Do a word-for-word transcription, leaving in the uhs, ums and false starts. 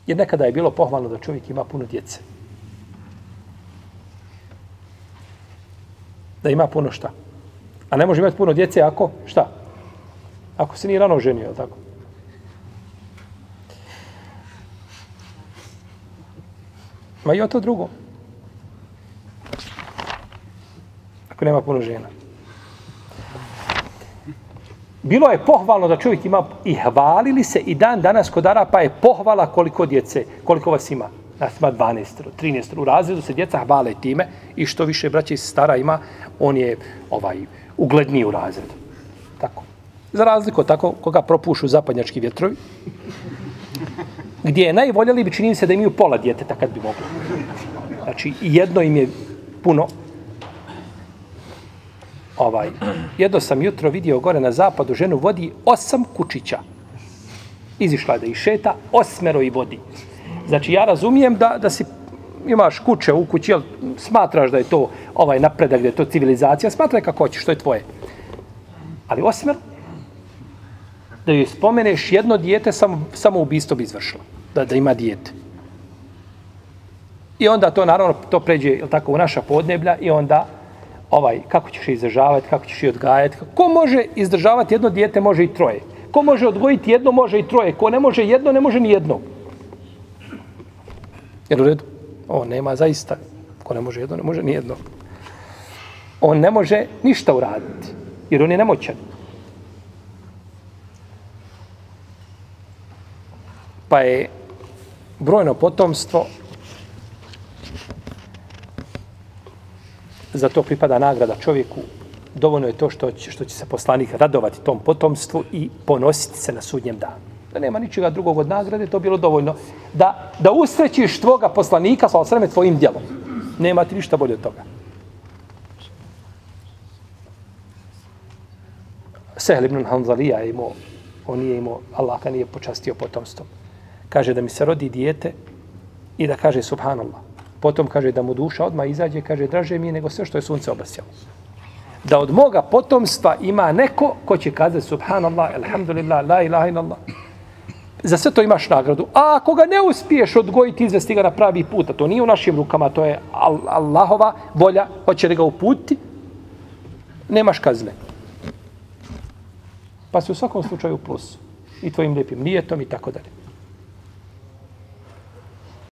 Jer nekada je bilo pohvalno da čovjek ima puno djece. Da ima puno šta. A ne može imati puno djece ako, šta? Ako se nije rano ženio, tako? Ma i o to drugo. Ako nema puno žena. Bilo je pohvalno da čovjek ima i hvalili se i dan danas kod Arapa je pohvala koliko djece, koliko vas ima. Nas ima dvanaest, trinaest. U razredu se djeca hvale time i što više braća i sestara ima, on je ovaj ugledniji u razredu. Tako. Za razliku od tako koga propušu zapadnjački vjetrovi, gdje je najvoljeli bi čini se da imaju pola djeteta kad bi mogli. Znači, jedno im je puno. Ovaj, jedno sam jutro vidio gore na zapadu, ženu vodi osam kučića. Izišla je da ih šeta, osmero i vodi. Znači, ja razumijem da, da si imaš kuće u kući, jel, smatraš da je to ovaj napredak, da je to civilizacija, smatraj kako hoćeš, što je tvoje. Ali osmero, da joj spomeneš jedno dijete, samo, samo ubistvo bi izvršilo, da, da ima dijete. I onda to, naravno, to pređe, jel tako, u naša podneblja i onda ovaj, kako ćeš je izdržavati, kako ćeš je odgajati. Ko može izdržavati jedno dijete, može i troje. Ko može odgojiti jedno, može i troje. Ko ne može jedno, ne može ni jedno. Jer u redu, ovo nema zaista. Ko ne može jedno, ne može ni jedno. On ne može ništa uraditi, jer on je nemoćan. Pa je brojno potomstvo, za to pripada nagrada čovjeku, dovoljno je to što će, što će se poslanik radovati tom potomstvu i ponositi se na sudnjem danu. Da nema ničega drugog od nagrade, to bilo dovoljno. Da, da usrećiš tvoga poslanika sa osreme tvojim djelom. Nema ti ništa bolje od toga. Sehl ibn Hanzalija je imao, on nije imao, Allah ga nije počastio potomstvom. Kaže da mi se rodi dijete i da kaže subhanallah. Potom kaže da mu duša odmah izađe, kaže draže mi je nego sve što je sunce obasjalo. Da od moga potomstva ima neko ko će kazati subhanallah, alhamdulillah, la ilaha illallah. Za sve to imaš nagradu. A ako ga ne uspiješ odgojiti, izvesti ga na pravi put, a to nije u našim rukama, to je Allahova volja, hoće li ga uputiti, nemaš kazne. Pa si u svakom slučaju plus. I tvojim lijepim nijetom i tako dalje.